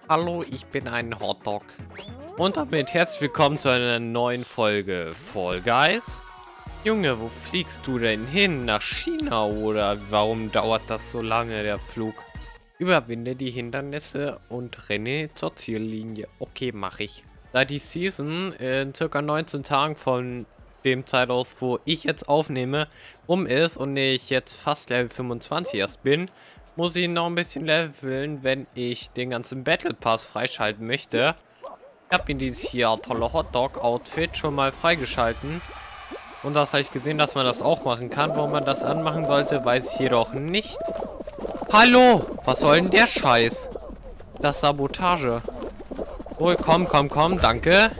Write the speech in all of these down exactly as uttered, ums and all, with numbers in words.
Hallo, ich bin ein Hotdog. Und damit herzlich willkommen zu einer neuen Folge Fall Guys. Junge, wo fliegst du denn hin? Nach China oder warum dauert das so lange, der Flug? Überwinde die Hindernisse und renne zur Ziellinie. Okay, mache ich. Da die Season in circa neunzehn Tagen von dem Zeit aus, wo ich jetzt aufnehme, um ist und ich jetzt fast Level fünfundzwanzig erst bin, muss ich noch ein bisschen leveln, wenn ich den ganzen Battle Pass freischalten möchte. Ich habe mir dieses hier tolle Hotdog-Outfit schon mal freigeschalten. Und das habe ich gesehen, dass man das auch machen kann. Warum man das anmachen sollte, weiß ich jedoch nicht. Hallo! Was soll denn der Scheiß? Das ist Sabotage. Oh, komm, komm, komm, danke.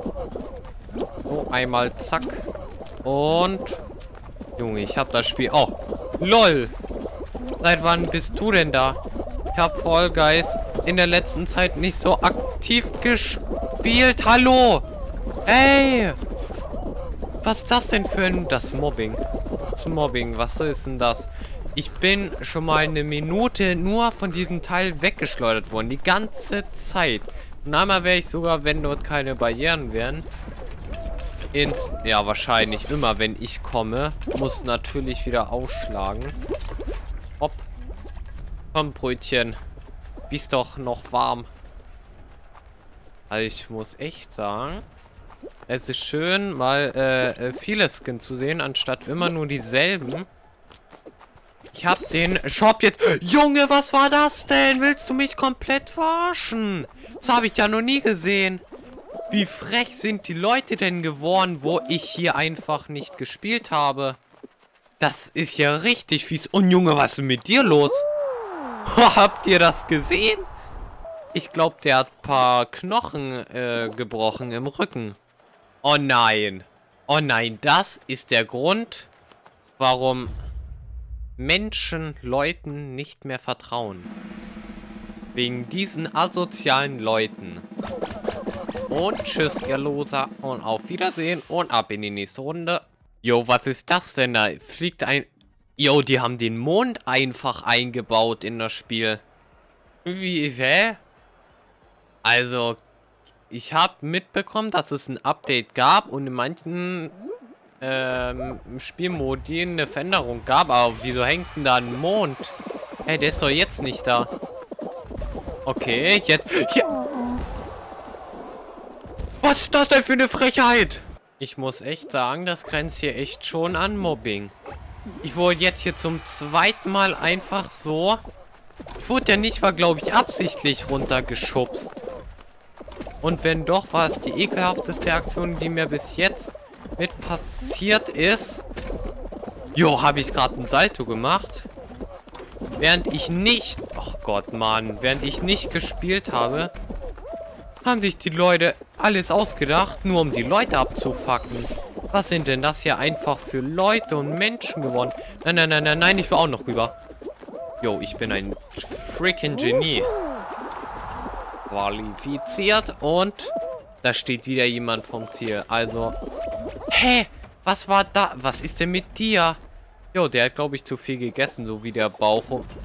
So, einmal zack. Und... Junge, ich habe das Spiel... Oh, lol! Seit wann bist du denn da? Ich habe Fall Guys in der letzten Zeit nicht so aktiv gespielt. Hallo! Ey! Was ist das denn für ein... Das Mobbing. Das Mobbing, was ist denn das? Ich bin schon mal eine Minute nur von diesem Teil weggeschleudert worden. Die ganze Zeit. Und einmal wäre ich sogar, wenn dort keine Barrieren wären, ins... Ja, wahrscheinlich immer, wenn ich komme, muss natürlich wieder ausschlagen. Hopp. Komm, Brötchen. Bist doch noch warm. Also ich muss echt sagen, es ist schön, mal äh, viele Skins zu sehen, anstatt immer nur dieselben. Ich hab den Shop jetzt... Junge, was war das denn? Willst du mich komplett verarschen? Das habe ich ja noch nie gesehen. Wie frech sind die Leute denn geworden, wo ich hier einfach nicht gespielt habe? Das ist ja richtig fies. Und Junge, was ist mit dir los? Habt ihr das gesehen? Ich glaube, der hat ein paar Knochen äh, gebrochen im Rücken. Oh nein. Oh nein, das ist der Grund, warum Menschen Leuten nicht mehr vertrauen. Wegen diesen asozialen Leuten. Und tschüss, ihr Loser. Und auf Wiedersehen und ab in die nächste Runde. Jo, was ist das denn da? Fliegt ein... Jo, die haben den Mond einfach eingebaut in das Spiel. Wie, hä? Also, ich habe mitbekommen, dass es ein Update gab und in manchen ähm, Spielmodi eine Veränderung gab. Aber wieso hängt denn da ein Mond? Hey, der ist doch jetzt nicht da. Okay, jetzt... Hier. Was ist das denn für eine Frechheit? Ich muss echt sagen, das grenzt hier echt schon an Mobbing. Ich wurde jetzt hier zum zweiten Mal einfach so... Ich wurde ja nicht mal, glaube ich, absichtlich runtergeschubst. Und wenn doch, war es die ekelhafteste Aktion, die mir bis jetzt mit passiert ist. Jo, habe ich gerade ein Salto gemacht. Während ich nicht... Oh Gott, Mann. Während ich nicht gespielt habe, haben sich die Leute alles ausgedacht, nur um die Leute abzufacken. Was sind denn das hier einfach für Leute und Menschen geworden? Nein, nein, nein, nein, nein, ich will auch noch rüber. Jo, ich bin ein freaking Genie. Qualifiziert und da steht wieder jemand vom Ziel. Also, hä? Was war da? Was ist denn mit dir? Jo, der hat, glaube ich, zu viel gegessen, so wie der Bauch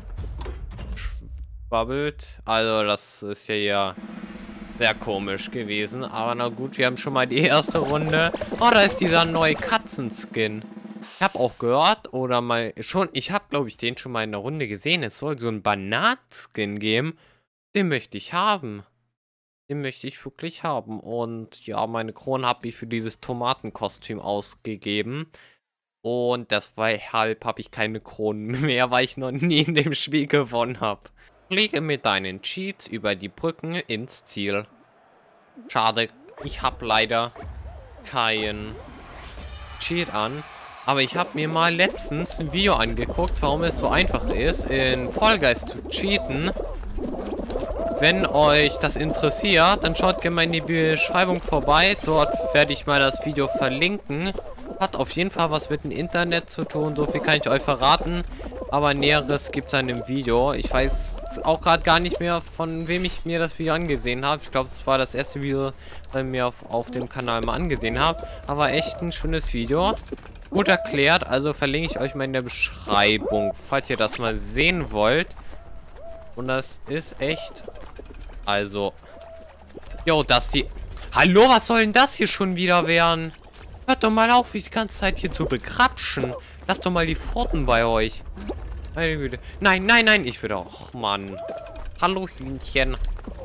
schwabbelt. Also, das ist ja ja sehr komisch gewesen. Aber na gut, wir haben schon mal die erste Runde. Oh, da ist dieser neue Katzenskin. Ich habe auch gehört, oder mal schon, ich habe, glaube ich, den schon mal in der Runde gesehen. Es soll so einen Bananenskin geben. Den möchte ich haben. Den möchte ich wirklich haben. Und ja, meine Krone habe ich für dieses Tomatenkostüm ausgegeben. Und deshalb habe ich keine Kronen mehr, weil ich noch nie in dem Spiel gewonnen habe. Fliege mit deinen Cheats über die Brücken ins Ziel. Schade, ich habe leider keinen Cheat an. Aber ich habe mir mal letztens ein Video angeguckt, warum es so einfach ist, in Fall Guys zu cheaten. Wenn euch das interessiert, dann schaut gerne mal in die Beschreibung vorbei. Dort werde ich mal das Video verlinken. Hat auf jeden Fall was mit dem Internet zu tun, so viel kann ich euch verraten. Aber Näheres gibt es an dem Video. Ich weiß auch gerade gar nicht mehr, von wem ich mir das Video angesehen habe. Ich glaube, es war das erste Video, bei mir auf, auf dem Kanal mal angesehen habe. Aber echt ein schönes Video. Gut erklärt, also verlinke ich euch mal in der Beschreibung, falls ihr das mal sehen wollt. Und das ist echt Also. Jo, dass die... Hallo, was soll denn das hier schon wieder werden? Hört doch mal auf, mich die ganze Zeit hier zu begrapschen. Lasst doch mal die Pforten bei euch. Meine Güte. Nein, nein, nein. Ich würde auch... Mann. Hallo, Hühnchen.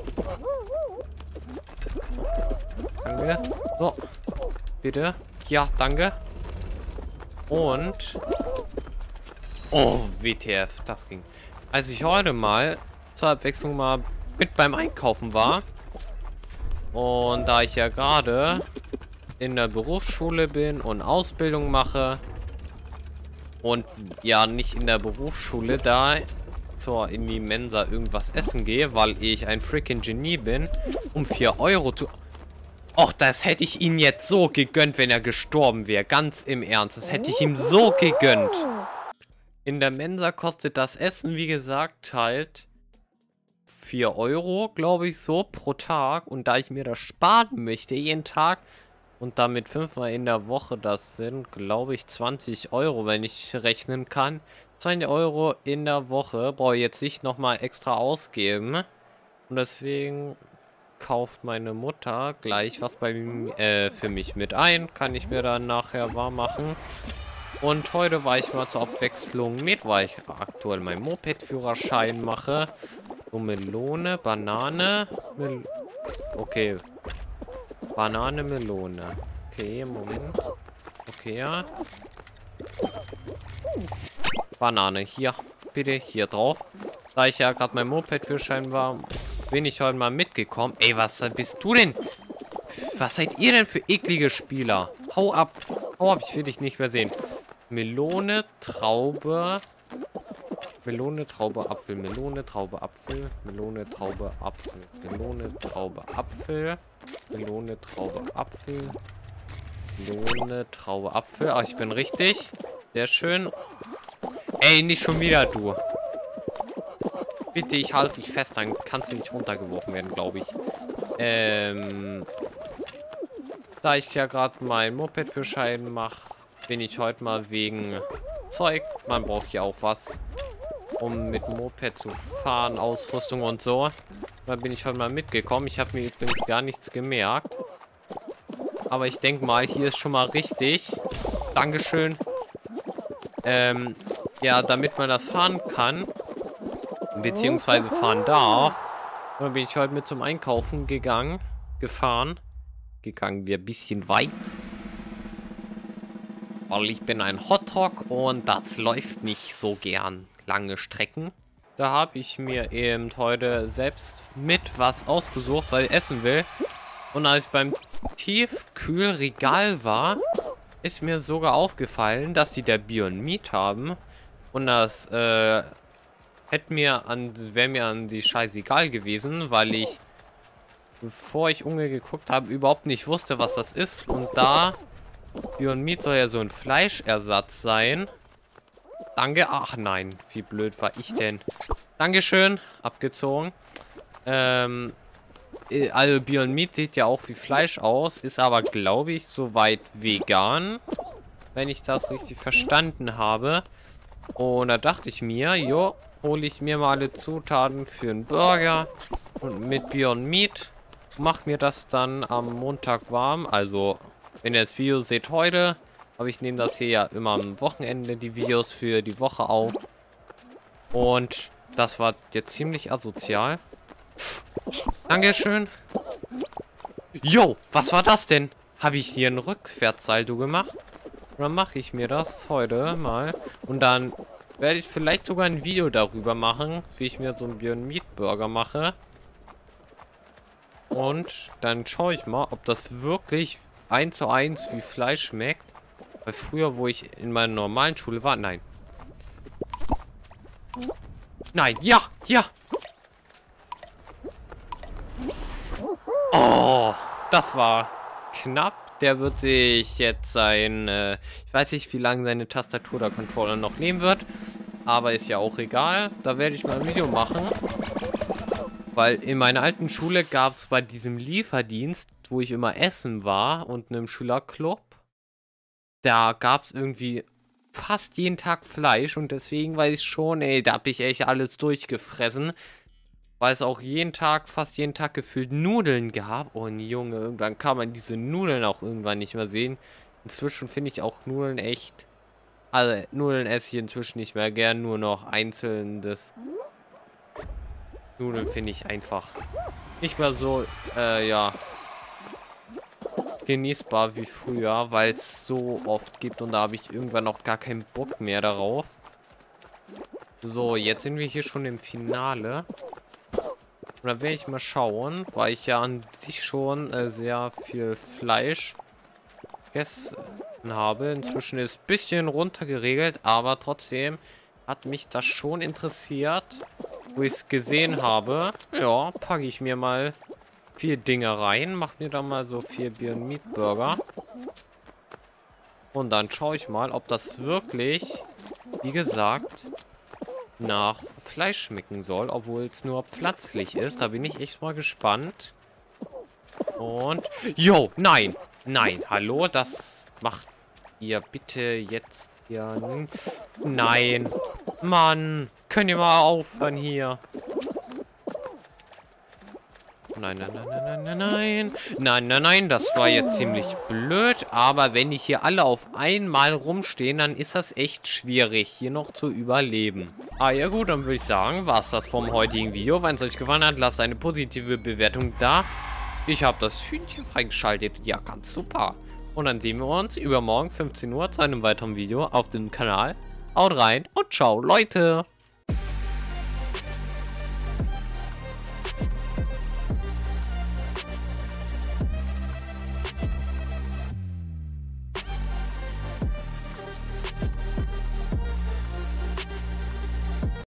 Danke. So. Bitte. Ja, danke. Und... Oh, W T F. Das ging. Als ich heute mal zur Abwechslung mal mit beim Einkaufen war. Und da ich ja gerade in der Berufsschule bin und Ausbildung mache und ja nicht in der Berufsschule da zur in die Mensa irgendwas essen gehe, weil ich ein freaking Genie bin, um vier Euro zu... Och, das hätte ich ihm jetzt so gegönnt, wenn er gestorben wäre. Ganz im Ernst. Das hätte ich ihm so gegönnt. In der Mensa kostet das Essen, wie gesagt, halt vier Euro, glaube ich, so pro Tag. Und da ich mir das sparen möchte, jeden Tag und damit fünfmal in der Woche, das sind, glaube ich, zwanzig Euro, wenn ich rechnen kann. zwanzig Euro in der Woche brauche ich jetzt nicht nochmal extra ausgeben. Und deswegen kauft meine Mutter gleich was bei äh, für mich mit ein. Kann ich mir dann nachher warm machen. Und heute war ich mal zur Abwechslung mit, weil ich aktuell meinen Moped-Führerschein mache. So Melone, Banane, Mel okay. Banane, Melone. Okay, Moment. Okay, ja. Banane, hier. Bitte, hier drauf. Da ich ja gerade mein Moped-Führerschein war, bin ich heute mal mitgekommen. Ey, was bist du denn? Was seid ihr denn für eklige Spieler? Hau ab. Hau ab, ich will dich nicht mehr sehen. Melone, Traube. Melone, Traube, Apfel. Melone, Traube, Apfel. Melone, Traube, Apfel. Melone, Traube, Apfel. Melone, Traube, Apfel. Melone, Traube, Apfel. Ach, ich bin richtig. Sehr schön. Ey, nicht schon wieder, du. Bitte, ich halte dich fest, dann kannst du nicht runtergeworfen werden, glaube ich. Ähm... Da ich ja gerade mein Moped-Führerschein mache, bin ich heute mal wegen Zeug. Man braucht ja auch was, um mit Moped zu fahren, Ausrüstung und so. Da bin ich heute mal mitgekommen. Ich habe mir übrigens gar nichts gemerkt. Aber ich denke mal, hier ist schon mal richtig. Dankeschön. Ähm, ja, damit man das fahren kann, beziehungsweise fahren darf, dann bin ich heute mit zum Einkaufen gegangen, gefahren. Gegangen wir ein bisschen weit. Weil ich bin ein Hotdog und das läuft nicht so gern lange Strecken. Da habe ich mir eben heute selbst mit was ausgesucht, weil ich essen will. Und als ich beim Tiefkühlregal war, ist mir sogar aufgefallen, dass die der Beyond Meat haben. Und das äh, hätte mir an, wäre mir an die scheißegal gewesen, weil ich, bevor ich umgeguckt habe, überhaupt nicht wusste, was das ist. Und da Beyond Meat soll ja so ein Fleischersatz sein. Danke. Ach nein, wie blöd war ich denn? Dankeschön. Abgezogen. Ähm, also Beyond Meat sieht ja auch wie Fleisch aus, ist aber, glaube ich, soweit vegan. Wenn ich das richtig verstanden habe. Und da dachte ich mir, jo, hole ich mir mal alle Zutaten für einen Burger. Und mit Beyond Meat mach mir das dann am Montag warm. Also, wenn ihr das Video seht heute, aber ich nehme das hier ja immer am Wochenende, die Videos für die Woche auf. Und das war jetzt ziemlich asozial. Dankeschön. Jo, was war das denn? Habe ich hier ein Rückwärtssaldo gemacht? Oder mache ich mir das heute mal? Und dann werde ich vielleicht sogar ein Video darüber machen, wie ich mir so einen Beyond Meat Burger mache. Und dann schaue ich mal, ob das wirklich eins zu eins wie Fleisch schmeckt. Weil früher, wo ich in meiner normalen Schule war, nein. Nein, ja, ja. Oh, das war knapp. Der wird sich jetzt sein, äh, ich weiß nicht, wie lange seine Tastatur oder Controller noch nehmen wird. Aber ist ja auch egal. Da werde ich mal ein Video machen. Weil in meiner alten Schule gab es bei diesem Lieferdienst, wo ich immer essen war und einem Schülerclub, da gab es irgendwie fast jeden Tag Fleisch und deswegen weiß ich schon, ey, da habe ich echt alles durchgefressen. weil es auch jeden Tag, fast jeden Tag gefühlt Nudeln gab. Und Junge, irgendwann kann man diese Nudeln auch irgendwann nicht mehr sehen. Inzwischen finde ich auch Nudeln echt... Also, Nudeln esse ich inzwischen nicht mehr gern, nur noch einzelnes. Nudeln finde ich einfach nicht mehr so, äh, ja, genießbar wie früher, weil es so oft gibt und da habe ich irgendwann auch gar keinen Bock mehr darauf. So, jetzt sind wir hier schon im Finale. Und da werde ich mal schauen, weil ich ja an sich schon äh, sehr viel Fleisch gegessen habe. Inzwischen ist ein bisschen runtergeregelt, aber trotzdem hat mich das schon interessiert, wo ich es gesehen habe. Ja, packe ich mir mal vier Dinge rein, mache mir dann mal so vier Beyond Meat Burger. Und dann schaue ich mal, ob das wirklich, wie gesagt, nach Fleisch schmecken soll, obwohl es nur pflanzlich ist. Da bin ich echt mal gespannt. Und, jo, nein, nein, hallo, das macht ihr bitte jetzt ja, nein, Mann, könnt ihr mal aufhören hier? Nein, nein, nein, nein, nein, nein, nein, nein, nein, das war jetzt ziemlich blöd, aber wenn die hier alle auf einmal rumstehen, dann ist das echt schwierig, hier noch zu überleben. Ah ja gut, dann würde ich sagen, war es das vom heutigen Video. Wenn es euch gefallen hat, lasst eine positive Bewertung da. Ich habe das Hühnchen freigeschaltet, ja, ganz super. Und dann sehen wir uns übermorgen fünfzehn Uhr zu einem weiteren Video auf dem Kanal. Haut rein und ciao, Leute!